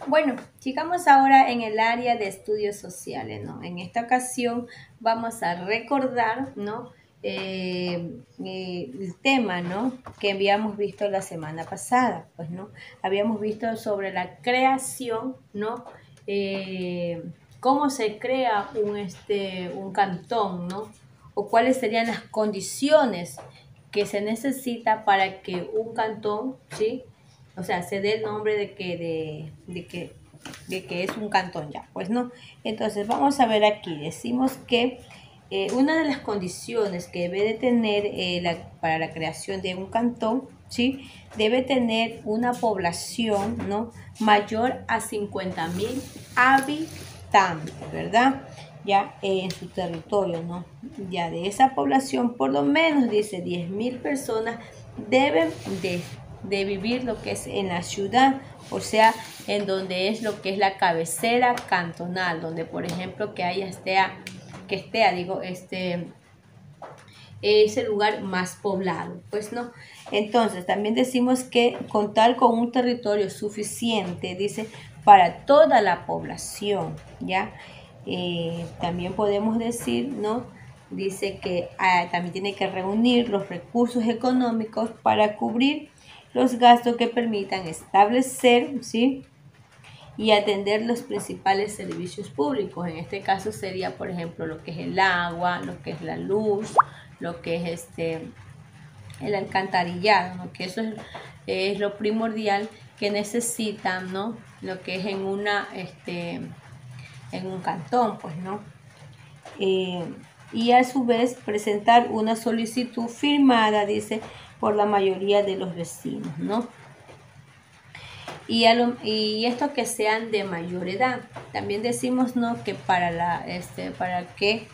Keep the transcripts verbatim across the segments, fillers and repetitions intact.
Bueno, llegamos ahora en el área de estudios sociales, ¿no? En esta ocasión vamos a recordar, ¿no? Eh, eh, el tema, ¿no? Que habíamos visto la semana pasada, pues, ¿no? Habíamos visto sobre la creación, ¿no? Eh, cómo se crea un, este, un cantón, ¿no? O cuáles serían las condiciones que se necesita para que un cantón, ¿sí? O sea, se dé el nombre de que, de, de que, de que es un cantón ya, pues no. Entonces, vamos a ver aquí, decimos que eh, una de las condiciones que debe de tener eh, la, para la creación de un cantón, ¿sí? Debe tener una población, ¿no? Mayor a cincuenta mil habitantes, ¿verdad? Ya eh, en su territorio, ¿no? Ya de esa población, por lo menos, dice diez mil personas deben de de vivir lo que es en la ciudad, o sea, en donde es lo que es la cabecera cantonal, donde por ejemplo que haya esté, que esté, digo, este, es el lugar más poblado, pues no. Entonces, también decimos que contar con un territorio suficiente, dice, para toda la población, ¿ya? Eh, también podemos decir, ¿no? Dice que ah, también tiene que reunir los recursos económicos para cubrir los gastos que permitan establecer, ¿sí? Y atender los principales servicios públicos. En este caso sería, por ejemplo, lo que es el agua, lo que es la luz, lo que es este el alcantarillado, ¿no? Que eso es, es lo primordial que necesitan, ¿no? Lo que es en una este en un cantón, pues, ¿no? Eh, y a su vez presentar una solicitud firmada, dice, por la mayoría de los vecinos, ¿no? Y, a lo, y esto que sean de mayor edad. También decimos, ¿no? Que para la, este, para que,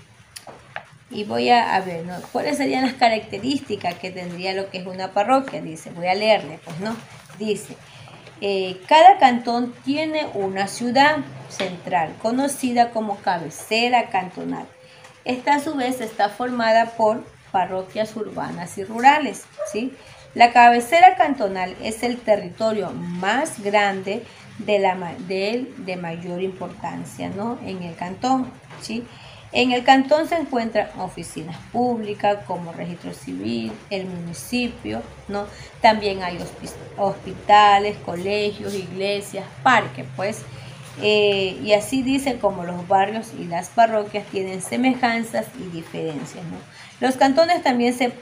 y voy a, a ver, ¿no? ¿Cuáles serían las características que tendría lo que es una parroquia? Dice, voy a leerle, pues, ¿no? Dice, eh, cada cantón tiene una ciudad central, conocida como cabecera cantonal. Esta a su vez está formada por parroquias urbanas y rurales, ¿sí? La cabecera cantonal es el territorio más grande de, la, de, de mayor importancia, ¿no? En el cantón, ¿sí? En el cantón se encuentran oficinas públicas como registro civil, el municipio, ¿no? También hay hospitales, colegios, iglesias, parques, pues. Eh, y así dice como los barrios y las parroquias tienen semejanzas y diferencias, ¿no? Los cantones también se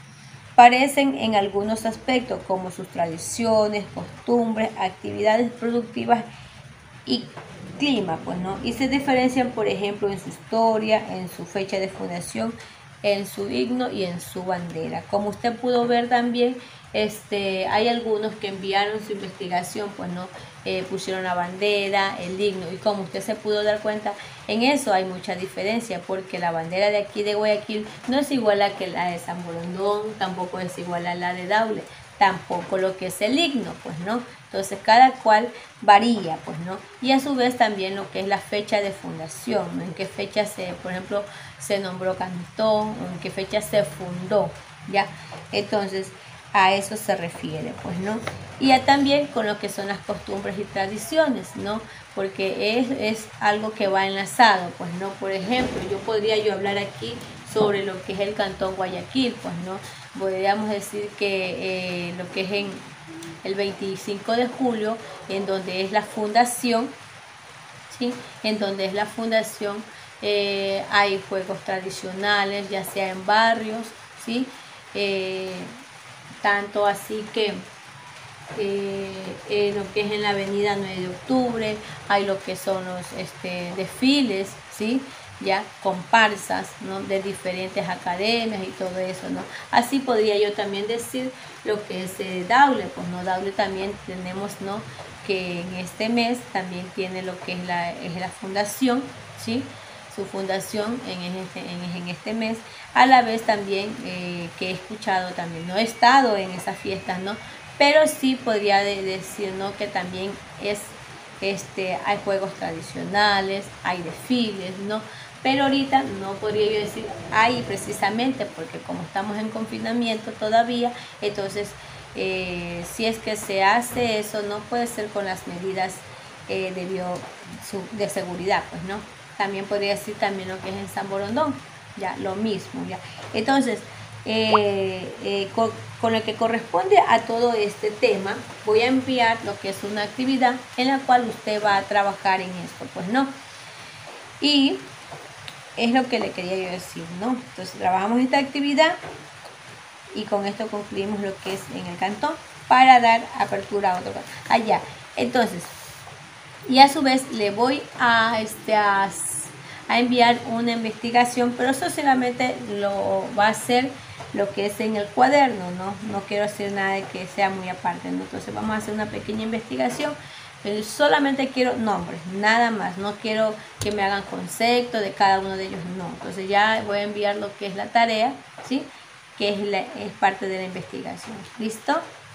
parecen en algunos aspectos como sus tradiciones, costumbres, actividades productivas y clima, pues, ¿no? Y se diferencian, por ejemplo, en su historia, en su fecha de fundación, en su himno y en su bandera. Como usted pudo ver también, este, hay algunos que enviaron su investigación, pues no eh, pusieron la bandera, el himno, y como usted se pudo dar cuenta, en eso hay mucha diferencia, porque la bandera de aquí de Guayaquil no es igual a que la de San Borondón, tampoco es igual a la de Daule, tampoco lo que es el himno, pues no. Entonces cada cual varía, pues no. Y a su vez también lo que es la fecha de fundación, ¿no? En qué fecha se, por ejemplo, se nombró cantón, o en qué fecha se fundó, ¿ya? Entonces a eso se refiere, pues, ¿no? Y ya también con lo que son las costumbres y tradiciones, ¿no? Porque es, es algo que va enlazado, pues, ¿no? Por ejemplo, yo podría yo hablar aquí sobre lo que es el cantón Guayaquil, pues, ¿no? Podríamos decir que eh, lo que es en el veinticinco de julio, en donde es la fundación, ¿sí? En donde es la fundación, eh, hay juegos tradicionales, ya sea en barrios, ¿sí? Eh, tanto así que eh, eh, lo que es en la avenida nueve de octubre, hay lo que son los este, desfiles, ¿sí? Ya comparsas, ¿no? De diferentes academias y todo eso, ¿no? Así podría yo también decir lo que es eh, Daule, pues, ¿no? Daule también tenemos, ¿no? Que en este mes también tiene lo que es la, es la fundación, ¿sí? Su fundación en este, en, en este mes, a la vez también eh, que he escuchado también, no he estado en esas fiestas, ¿no? Pero sí podría de, decir, ¿no? Que también es, este, hay juegos tradicionales, hay desfiles, ¿no? Pero ahorita no podría yo decir hay precisamente porque como estamos en confinamiento todavía, entonces eh, si es que se hace eso, no puede ser con las medidas eh, de, bio, su, de seguridad, pues, ¿no? También podría decir también lo que es en San Borondón, ya, lo mismo, ya. Entonces, eh, eh, con, con lo que corresponde a todo este tema, voy a enviar lo que es una actividad en la cual usted va a trabajar en esto, pues, ¿no? Y es lo que le quería yo decir, ¿no? Entonces, trabajamos esta actividad y con esto concluimos lo que es en el cantón para dar apertura a otro cantón. Allá. Entonces, y a su vez le voy a, este, a, a enviar una investigación, pero eso solamente lo va a hacer lo que es en el cuaderno, ¿no? No quiero hacer nada de que sea muy aparte, ¿no? Entonces vamos a hacer una pequeña investigación, pero solamente quiero nombres, nada más, no quiero que me hagan concepto de cada uno de ellos, no. Entonces ya voy a enviar lo que es la tarea, ¿sí? Que es, la, es parte de la investigación. ¿Listo?